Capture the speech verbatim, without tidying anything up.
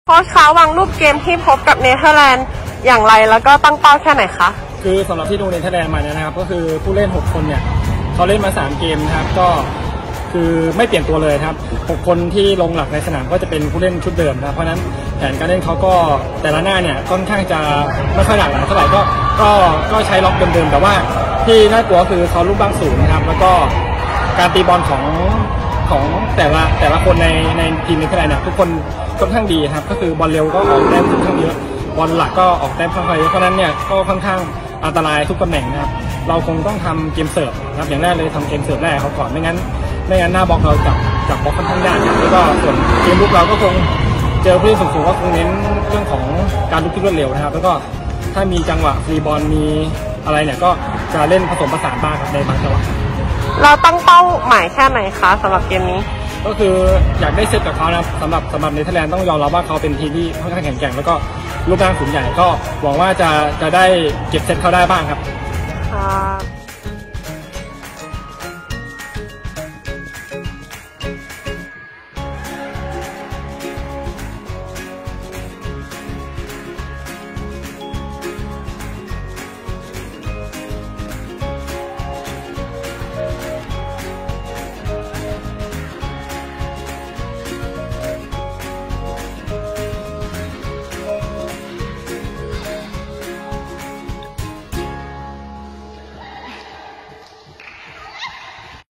โค้ชคะวางรูปเกมที่พบกับเนเธอร์แลนด์อย่างไรแล้วก็ตั้งเป้าแค่ไหนคะคือสำหรับที่ดูเนเธอร์แลนด์มาเนี่ยนะครับก็คือผู้เล่นหกคนเนี่ยเขาเล่นมาสามเกมนะครับก็คือไม่เปลี่ยนตัวเลยครับหกคนที่ลงหลักในสนามก็จะเป็นผู้เล่นชุดเดิมนะเพราะนั้นแผนการเล่นเขาก็แต่ละหน้าเนี่ยค่อนข้างจะไม่ค่อยหลากหลายเท่าไหร่ก็ก็ก็ใช้ล็อกเดิมๆแต่ว่าที่น่ากลัวคือเขาลูกบ้างสูงนะครับแล้วก็การตีบอลของของแต่ละแต่ละคนในในทีมเนเธอร์แลนด์เนี่ยทุกคนค่อนข้างดีครับก็คือบอลเร็วก็ออกแต้มค่อนข้างเยอะบอลหลักก็ออกแต้มค่อนข้างเยอะเพราะนั้นเนี่ยก็ค่อนข้างอันตรายทุกตำแหน่งนะครับเราคงต้องทำเกมเสิร์ฟนะครับอย่างแรกเลยทำเกมเสิร์ฟแรกเขาก่อนไม่งั้นไม่งั้นหน้าบล็อกเราจับจับบล็อกค่อนข้างยากแล้วก็ส่วนเกมลุกเราก็คงเจอผู้เล่นสูงๆก็คงเน้นเรื่องของการลุกที่รวดเร็วนะครับแล้วก็ถ้ามีจังหวะฟรีบอลมีอะไรเนี่ยก็จะเล่นผสมผสานบ้างในบางจังหวะเราตั้งเป้าหมายแค่ไหนคะสำหรับเกมนี้ก็คืออยากได้เซตกับเขานะสำหรับสำหรับเนเธอร์แลนด์ต้องยอมรับว่าเขาเป็นทีมที่ค่อนข้างแข็งแกร่งแล้วก็รูปร่างสูงใหญ่ก็หวังว่าจะจะได้เก็บเซตเขาได้บ้างครับ